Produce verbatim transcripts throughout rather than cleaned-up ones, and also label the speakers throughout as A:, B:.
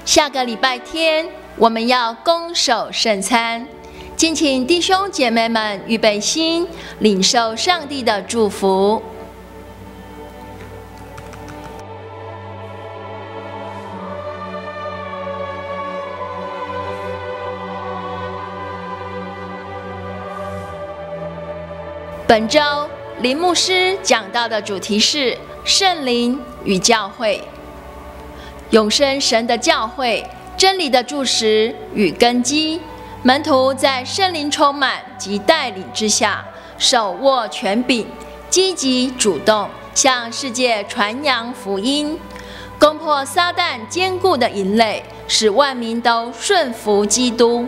A: 下个礼拜天我们要攻守圣餐，敬请弟兄姐妹们预备心，领受上帝的祝福。本周林牧师讲到的主题是圣灵与教会，永生神的教会，真理的柱石与根基。门徒在圣灵充满及带领之下，手握权柄，积极主动向世界传扬福音，攻破撒旦坚固的营垒，使万民都顺服基督。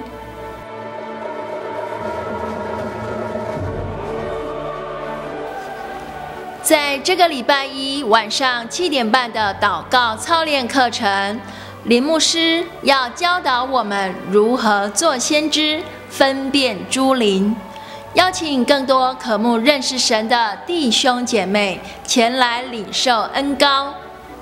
A: 在这个礼拜一晚上七点半的祷告操练课程，林牧师要教导我们如何做先知，分辨诸灵，邀请更多渴慕认识神的弟兄姐妹前来领受恩膏。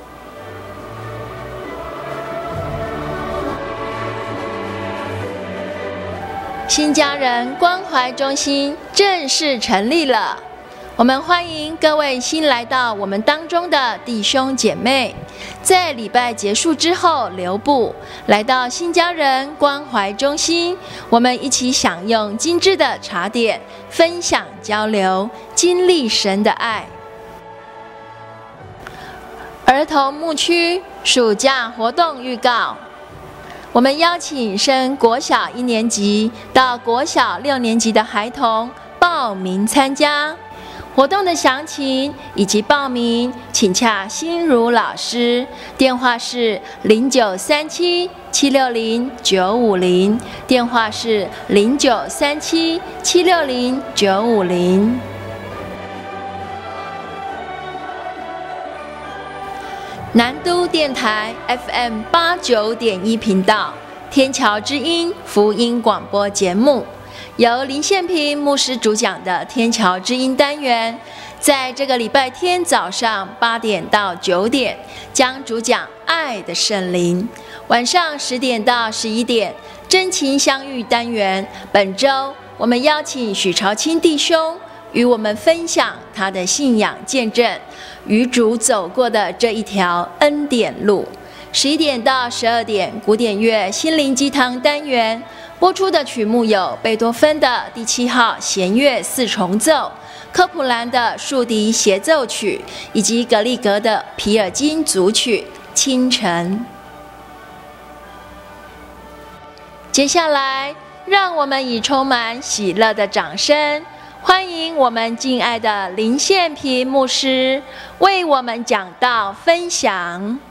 A: 新家人关怀中心正式成立了。我们欢迎各位新来到我们当中的弟兄姐妹，在礼拜结束之后留步，来到新家人关怀中心，我们一起享用精致的茶点，分享交流，经历神的爱。儿童牧区暑假活动预告，我们邀请升国小一年级到国小六年级的孩童报名参加。活动的详情以及报名，请洽心如老师，电话是零九三七七六零九五零，电话是零九三七七六零九五零。南都电台 F M 八九点一频道，天桥之音福音广播节目。由林宪平牧师主讲的天桥之音单元，在这个礼拜天早上八点到九点将主讲爱的圣灵，晚上十点到十一点真情相遇单元。本周我们邀请许朝清弟兄与我们分享他的信仰见证，与主走过的这一条恩典路。十一点到十二点古典乐心灵鸡汤单元，播出的曲目有贝多芬的第七号弦乐四重奏、科普兰的竖笛协奏曲，以及格里格的皮尔金组曲《清晨》。接下来，让我们以充满喜乐的掌声，欢迎我们敬爱的林宪平牧师为我们讲道分享。